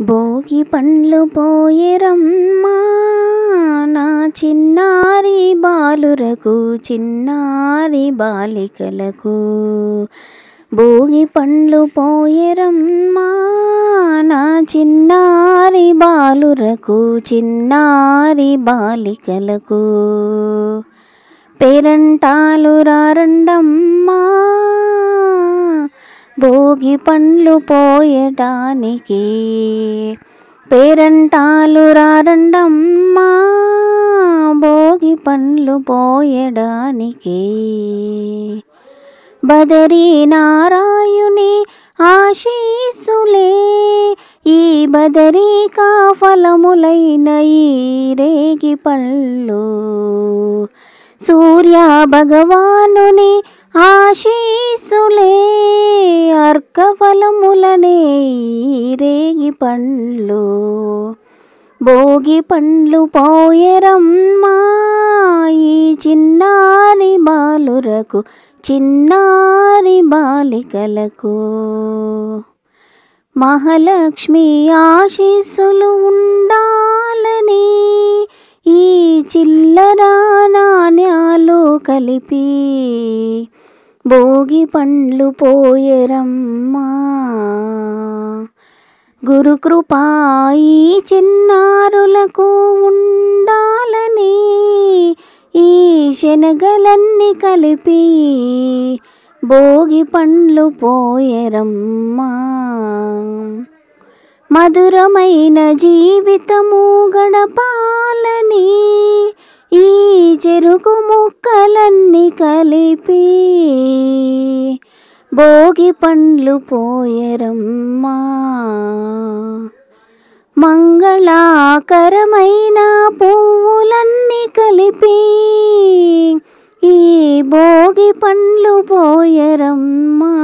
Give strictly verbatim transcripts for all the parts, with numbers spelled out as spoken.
భోగి పండ్లు పోయెరమ్మా నా చిన్నారి బాలురకు చిన్నారి బాలికలకు భోగి పండ్లు పోయెరమ్మా నా చిన్నారి బాలురకు చిన్నారి బాలికలకు పేరంటాలు రారండమ్మా భోగి పండ్లు పోయడానికి పేరంటాలు రారండమ్మా భోగి పండ్లు పోయడానికి బదరీ నారాయుని ఆశీస్సులే ఈ బదరీ కాఫలములైన ఈ రేగి పళ్ళు సూర్య భగవానుని ఆశీస్సులే అర్కఫలములనే రేగి పండ్లు భోగి పండ్లు పోయెరమ్మా ఈ చిన్నారి బాలురకు చిన్నారి బాలికలకు మహాలక్ష్మి ఆశీస్సులు ఉండాలని ఈ చిల్లర నాణ్యాలు కలిపి భోగి పండ్లు పోయెరమ్మా గురుకృపా ఈ చిన్నారులకు ఉండాలని ఈ శనగలన్నీ కలిపి భోగి పండ్లు పోయెరమ్మా మధురమైన జీవితము గడపాలని ఈ చెరుకు ముక్కలన్నీ కలిపి భోగి పండ్లు పోయెరమ్మా మంగళకరమైన పువ్వులన్నీ కలిపి ఈ భోగి పండ్లు పోయెరమ్మా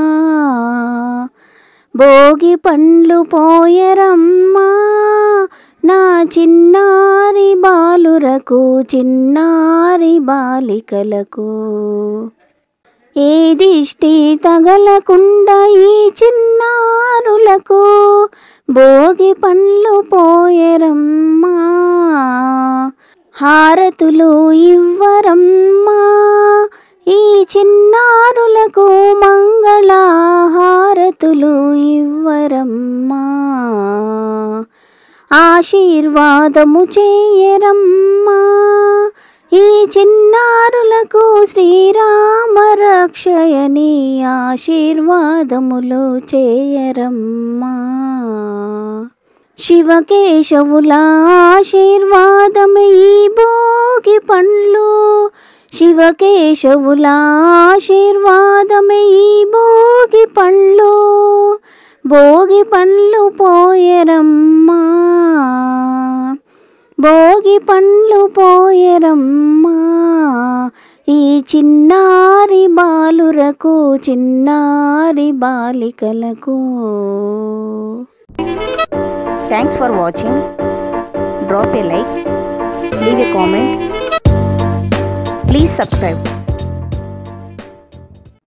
భోగి పండ్లు పోయెరమ్మా నా చిన్నారి బాలురకు చిన్నారి బాలికలకు ఏ దిష్టి తగలకుండా ఈ చిన్నారులకు భోగి పండ్లు పోయెరమ్మా హారతులు ఇవ్వరమ్మా ఈ చిన్నారులకు మంగళ హారతులు ఇవ్వరమ్మా ఆశీర్వాదము చేయరమ్మా ఈ చిన్నారులకు శ్రీరామ రక్షయని ఆశీర్వాదములు చేయరమ్మా శివకేశవుల ఆశీర్వాదమే ఈ భోగి పండ్లు శివకేశవుల ఆశీర్వాదమే ఈ భోగి పండ్లు భోగి పండ్లు పోయెరమ్మా భోగి పండ్లు పోయెరమ్మా ఈ చిన్నారి బాలురకు చిన్నారి బాలికలకు. Thanks for watching. Drop a like, leave a comment. Please subscribe.